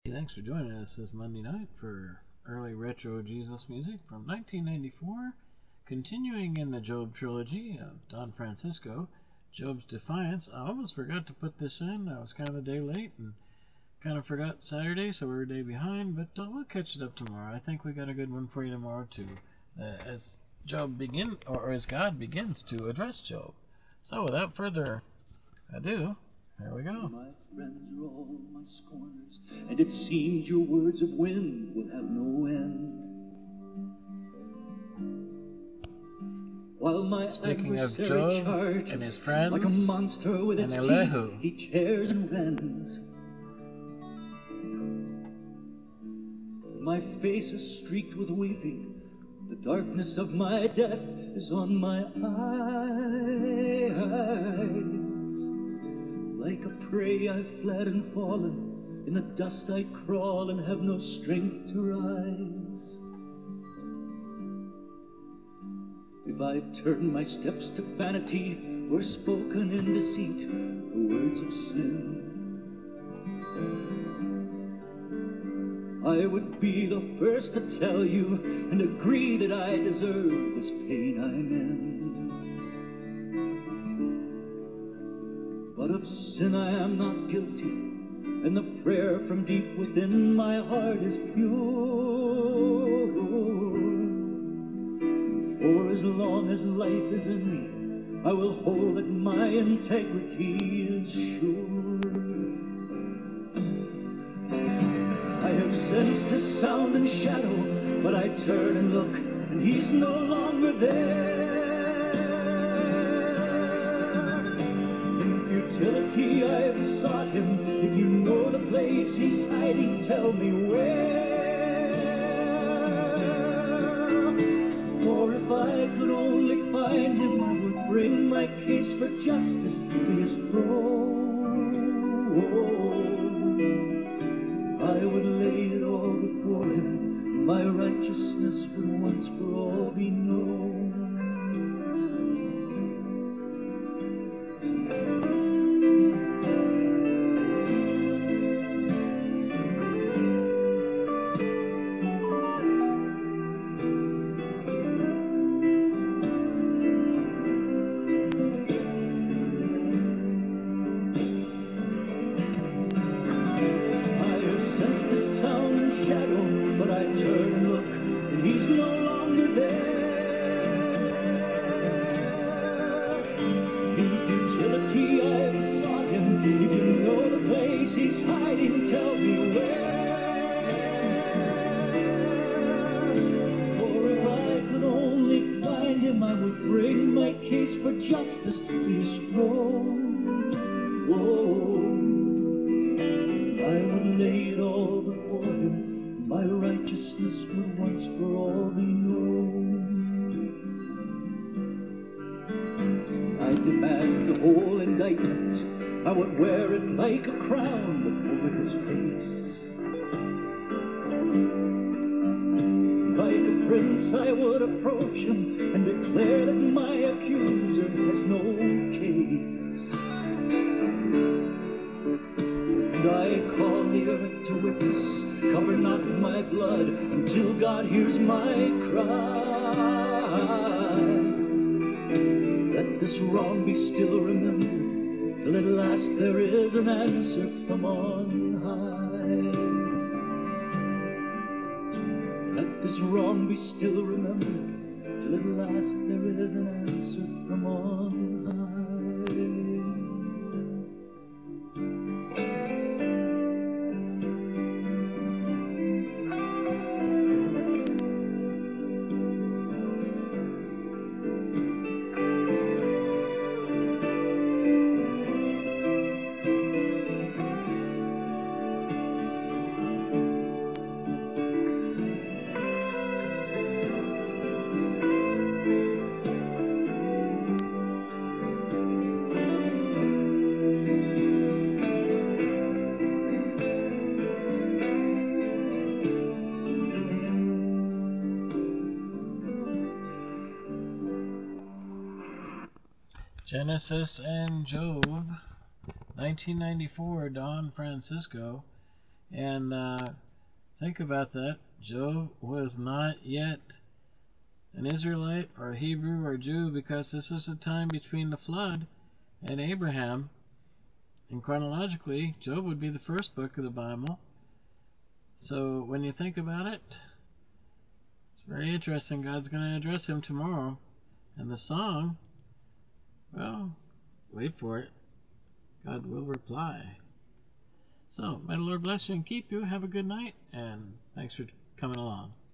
Thanks for joining us this Monday night for early retro Jesus music from 1994, continuing in the Job trilogy of Don Francisco, Job's Defiance. I almost forgot to put this in. I was kind of a day late and kind of forgot Saturday, so we're a day behind, but we'll catch it up tomorrow. I think we got a good one for you tomorrow too, as God begins to address Job. So without further ado, here we go. My friends are all my scorners, and it seems your words of wind will have no end. While my Speaking of adversary Job charges and his friends, like a monster with and its Elihu, teeth, he tears and rends. My face is streaked with weeping, the darkness of my death is on my eyes. Like a prey I've fled and fallen, in the dust I crawl and have no strength to rise. If I've turned my steps to vanity, or spoken in deceit the words of sin, I would be the first to tell you and agree that I deserve this pain I'm in. But of sin I am not guilty, and the prayer from deep within my heart is pure. For as long as life is in me, I will hold that my integrity is sure. I have sensed his sound and shadow, but I turn and look, and he's no longer there. In futility I have sought him. If you know the place he's hiding, tell me where. For if I could only find him, I would bring my case for justice to his throne. I would lay it all before him, my righteousness would once for all be known. He's hiding, tell me where. For if I could only find him, I would bring my case for justice to his throne. Oh, I would lay it all before him, my righteousness would once for all be known. I demand the whole indictment, I would wear it like a crown before his face. Like a prince I would approach him and declare that my accuser has no case. And I call the earth to witness, cover not my blood until God hears my cry. Let this wrong be still remembered, till at last there is an answer from on high. Let this wrong be still remembered, till at last there is an answer from on Genesis and Job, 1994, Don Francisco. And think about that. Job was not yet an Israelite or a Hebrew or Jew, because this is the time between the flood and Abraham. And chronologically, Job would be the first book of the Bible. So when you think about it, it's very interesting. God's going to address him tomorrow. And the song, well, wait for it. God will reply. So, may the Lord bless you and keep you. Have a good night, and thanks for coming along.